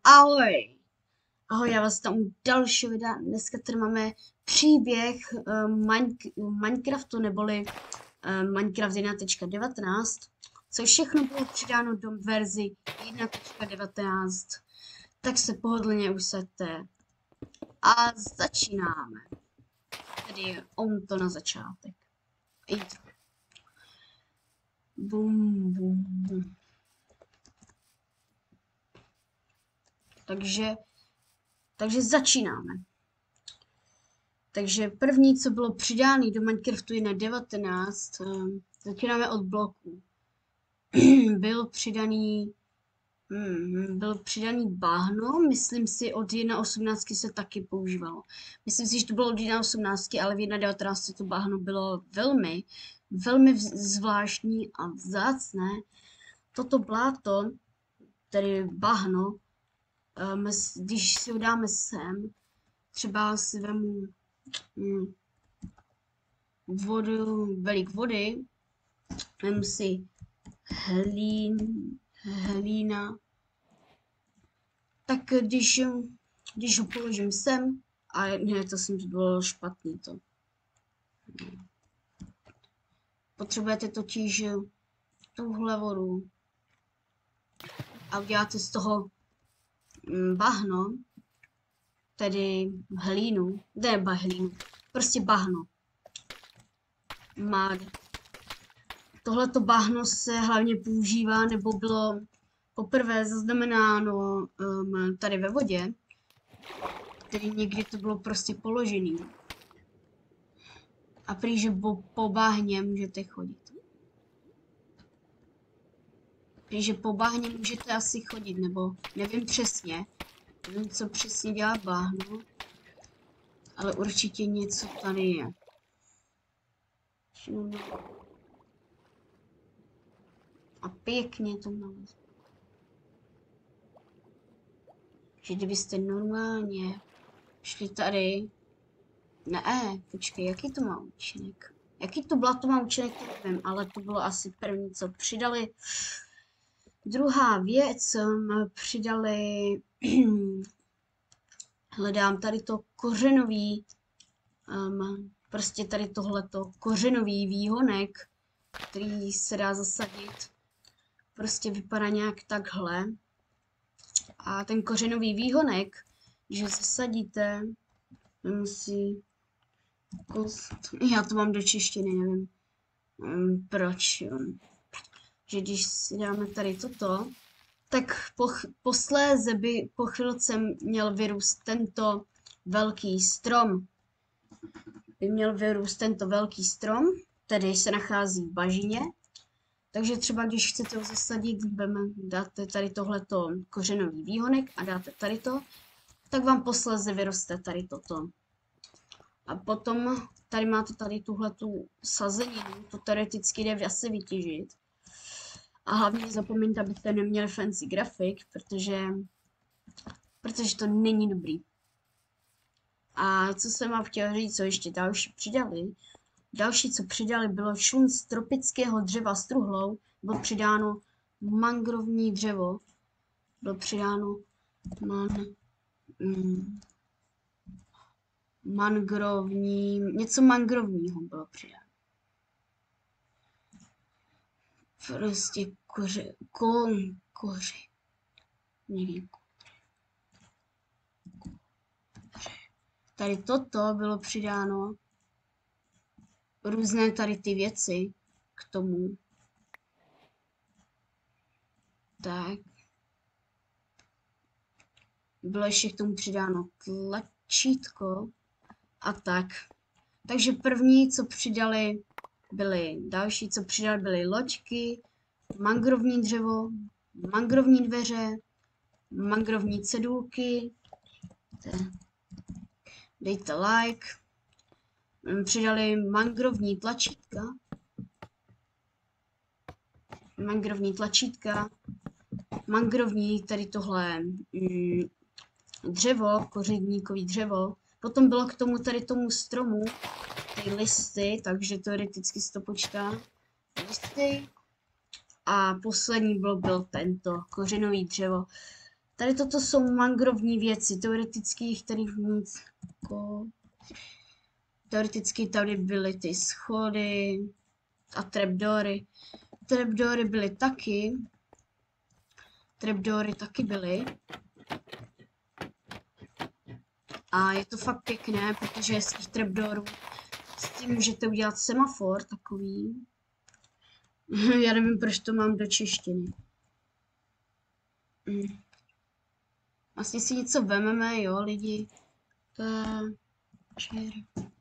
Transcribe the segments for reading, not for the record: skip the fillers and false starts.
Ahoj! Ahoj, já vás tam u dalšího videa. Dneska tady máme příběh Minecraftu, neboli Minecraft 1.19, což všechno bylo přidáno do verzi 1.19. Tak se pohodlně usaďte a začínáme. Tedy on to na začátek. Intro. Bum, bum, bum. Takže začínáme. Takže první, co bylo přidáno do Minecraftu 1.19, začínáme od bloků. Byl přidaný bahno, myslím si od 1.18 se taky používalo. Myslím si, že to bylo od 1.18, ale v 1.19 to bahno bylo velmi zvláštní a vzácné. Toto bláto, tedy bahno, když si ho dáme sem, třeba si vemu velik vody, vemu si hlína, tak když ho položím sem, a ne, to jsem bylo špatný to. Potřebujete totiž tuhle vodu a uděláte z toho bahno, tedy hlínu, prostě bahno. Tohleto bahno se hlavně používá, nebo bylo poprvé zaznamenáno tady ve vodě, tedy někdy to bylo prostě položený. A prý, že po bahně můžete chodit. Takže po bahně můžete asi chodit, nebo nevím přesně. Nevím, co přesně dělá bahno, ale určitě něco tady je. A pěkně to mám. Že kdybyste normálně šli tady. Ne, počkej, jaký to má účinek? Jaký to blato má účinek, to nevím, ale to bylo asi první, co přidali. Druhá věc, přidali, hledám tady to kořenový, prostě tady tohleto kořenový výhonek, který se dá zasadit. Prostě vypadá nějak takhle. A ten kořenový výhonek, když ho zasadíte, musí já to mám do češtiny, nevím proč. Že když si dáme tady toto, tak posléze by po chvilce měl vyrůst tento velký strom. Tedy se nachází v bažině. Takže třeba když chcete ho zasadit, dáte tady tohleto kořenový výhonek a dáte tady to, tak vám posléze vyroste tady toto. A potom tady máte tady tuhletu sazeninu, to teoreticky jde asi vytěžit. A hlavně nezapomeňte, abyste neměli fancy grafik, protože to není dobrý. A co jsem vám chtěl říct, co ještě další přidali? Další, co přidali, bylo šum z tropického dřeva s truhlou, bylo přidáno mangrovní dřevo, bylo přidáno něco mangrovního bylo přidáno. Prostě koře. Tady toto bylo přidáno, různé tady ty věci k tomu. Tak. Bylo ještě k tomu přidáno tlačítko a tak. Takže první, co přidali, byly loďky, mangrovní dřevo, mangrovní dveře, mangrovní cedulky. Dejte like. Přidali mangrovní tlačítka, tady tohle dřevo, kořidníkový dřevo. Potom bylo k tomu tady tomu stromu ty listy, takže teoreticky se to počítá. Listy. A poslední blok byl tento kořenový dřevo. Tady toto jsou mangrovní věci, teoreticky jich tady nic jako... Teoreticky tady byly ty schody a trapdory. Trapdory byly taky. Trapdory taky byly. A je to fakt pěkné, protože z těch trapdorů s tím můžete udělat semafor takový. Já nevím, proč to mám do češtiny. Vlastně si něco vememe, jo, lidi. To je...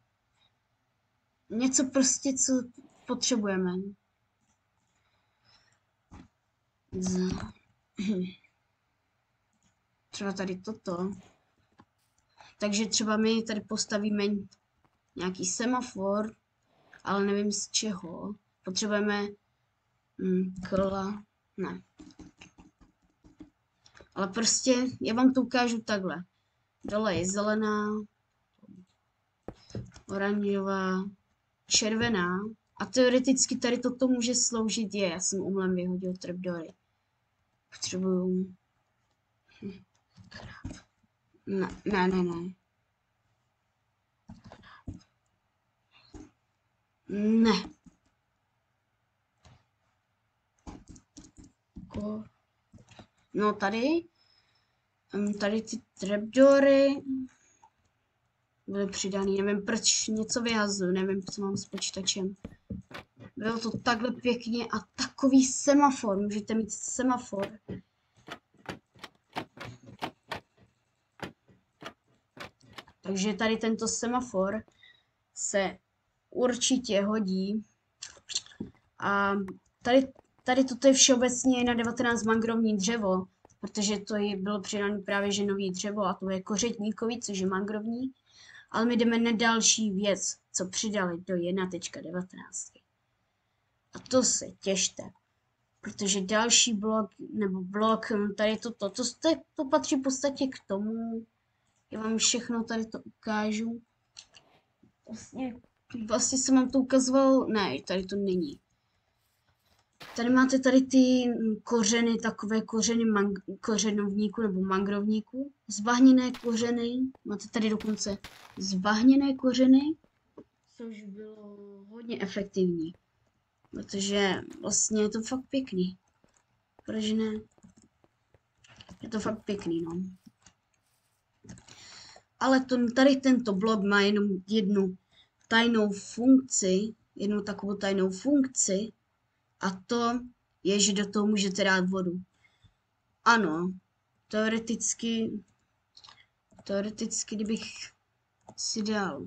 Něco prostě, co potřebujeme. Třeba tady toto. Takže třeba my tady postavíme nějaký semafor, ale nevím z čeho. Potřebujeme kola. Ne. Ale prostě já vám to ukážu takhle. Dole je zelená, oranžová, červená. A teoreticky tady toto může sloužit já jsem omylem vyhodil trapdory. Potřebuju... Ne. Ne. No tady ty trapdory byly přidaný, nevím proč něco vyhazuju, nevím co mám s počítačem. Bylo to takhle pěkně a takový semafor, můžete mít semafor. Takže tady tento semafor se určitě hodí. A tady toto je všeobecně na 19 mangrovní dřevo, protože to bylo přidané právě že nový dřevo a to je kořetníkový, což je mangrovní. Ale my jdeme na další věc, co přidali do 1.19. A to se těšte, protože další blok, tady to patří v podstatě k tomu. Já vám všechno tady to ukážu. Vlastně jsem vám to ukazoval, ne, tady to není. Tady máte tady ty kořeny, takové kořeny kořenovníku nebo mangrovníku. Zbahněné kořeny, máte tady dokonce zbahněné kořeny, což bylo hodně efektivní. Protože vlastně je to fakt pěkný. Proč ne? Je to fakt pěkný, no. Ale tady tento blok má jenom jednu takovou tajnou funkci, a to je, že do toho můžete dát vodu. Ano, teoreticky, kdybych si dal,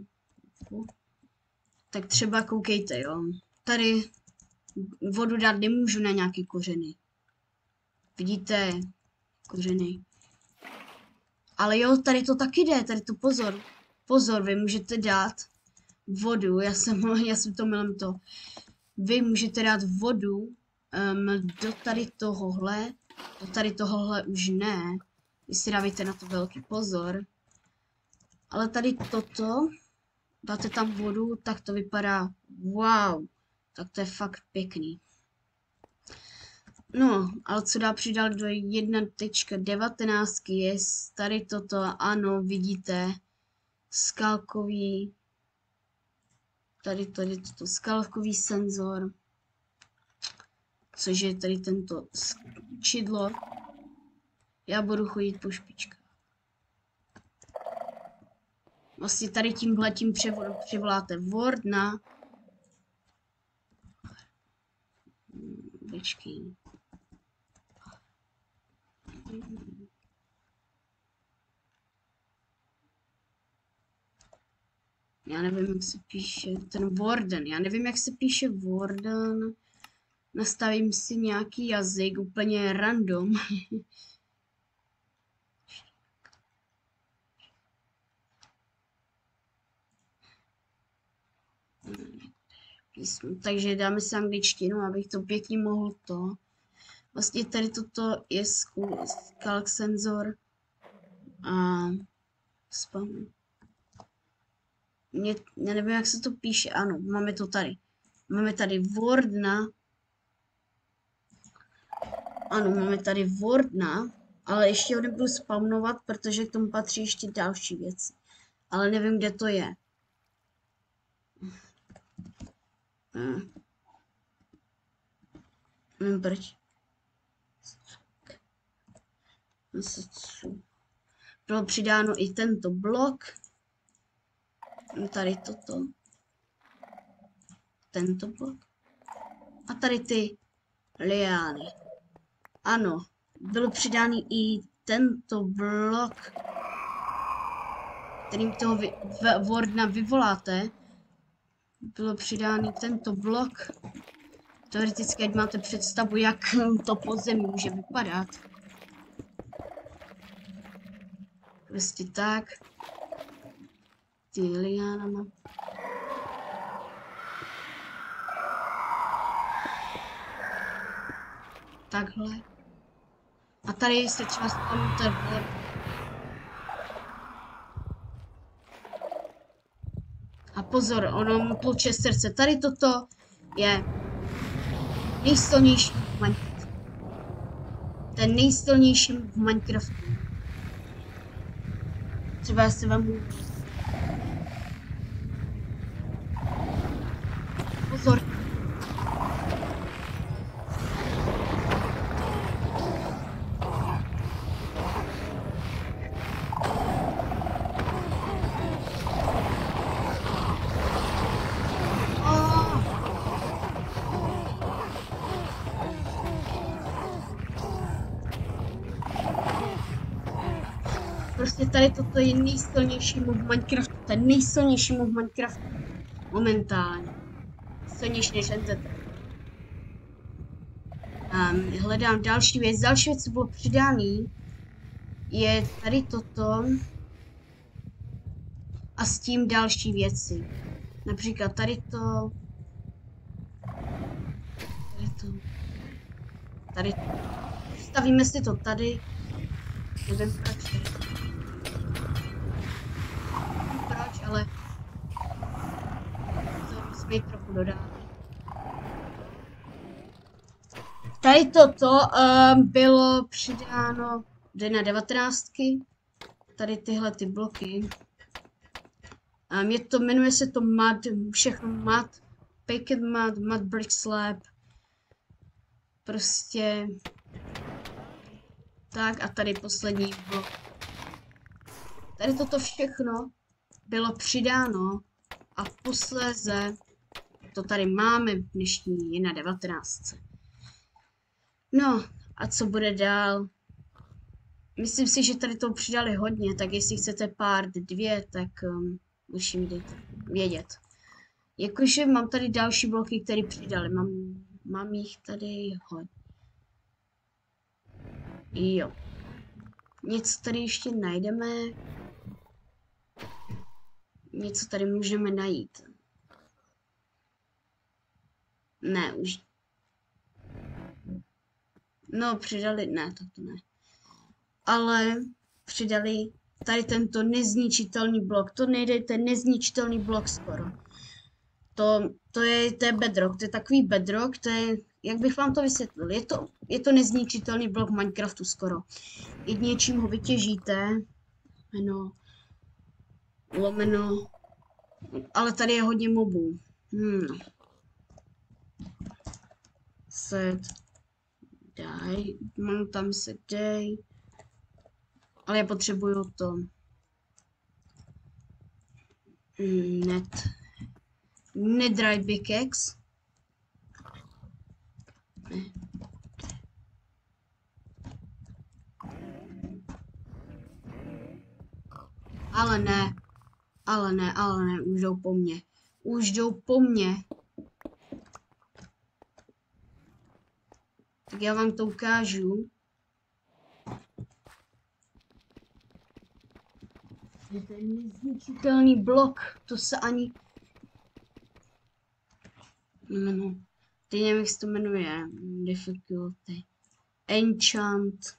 tak třeba koukejte, jo. Tady vodu dát nemůžu na nějaké kořeny. Vidíte, kořeny. Ale jo, tady to taky jde, tady to pozor, vy můžete dát vodu, já jsem to mylem to. Vy můžete dát vodu do tady tohohle už ne, vy si dávíte na to velký pozor. Ale tady toto, dáte tam vodu, tak to vypadá, wow, tak to je fakt pěkný. No, ale co dá přidal do 1.19 je tady toto, ano, vidíte, skalkový, tady toto skalkový senzor, což je tady tento čidlo. Já budu chodit po špičkách. Vlastně tady tímhletím přivoláte Wardna. Počkej. Já nevím, jak se píše ten Warden. Já nevím, jak se píše Warden. Nastavím si nějaký jazyk úplně random. Takže dáme si angličtinu, abych to pěkně mohl to. Vlastně tady toto je skalk senzor a spam. Já nevím, jak se to píše. Ano, máme to tady. Máme tady Wardna. Ano, máme tady Wardna. Ale ještě ho nebudu spawnovat, protože k tomu patří ještě další věci. Ale nevím, kde to je. Nevím proč. Bylo přidáno i tento blok. Tady toto. Tento blok. A tady ty liány. Ano, byl přidány i tento blok, kterým toho Wardna vyvoláte. Bylo přidány tento blok. Teoreticky, ať máte představu, jak to podzemí může vypadat. Prostě tak. Ty liánama. Takhle. A tady se třeba stanu ten Ward. A pozor, ono mu tluče srdce. Tady toto je nejsilnější v Minecraftu. Ten nejsilnější v Minecraftu. Třeba se vám... Pozor. Prostě tady toto je nejsilnější mob v Minecraftu. Ten nejsilnější mob v Minecraftu. Momentálně. Silnější než NZT. Hledám další věc. Další věc, co bylo přidaný, je tady toto. A s tím další věci. Například tady to. Tady to. Tady to. Stavíme si to tady. Nevím proč. Proč, ale to musíme jít trochu dodat. Tady toto bylo přidáno na 19. Tady tyhle ty bloky. Jmenuje se to mud, všechno mud, baked mud brick slab. Prostě tak a tady poslední blok. Tady toto všechno bylo přidáno a posléze to tady máme v dnešní na 19. No a co bude dál? Myslím si, že tady to přidali hodně, tak jestli chcete part 2, tak musím vědět. Jakože mám tady další bloky, které přidali. Mám jich tady hodně. Jo. Něco tady ještě najdeme. Něco tady můžeme najít. Ne, už. No, přidali, ne, to ne. Ale přidali tady tento nezničitelný blok. To nejde, ten nezničitelný blok skoro. To je bedrock, to je takový bedrock, to je, jak bych vám to vysvětlil, je to nezničitelný blok v Minecraftu skoro. Jedině čím ho vytěžíte, lomeno, ale tady je hodně mobů. Set, die, mám tam set day, ale já potřebuju to. Netherite pickaxe. Ale ne, už jdou po mně. Už jdou po mně. Tak já vám to ukážu. Je to nezničitelný blok, to se ani... No. Teď nevím, jak se to jmenuje. Difficulty. Enchant.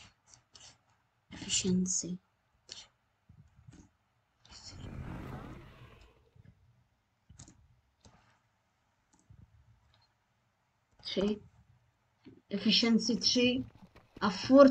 Efficiency. 3, efficiency 3 a furt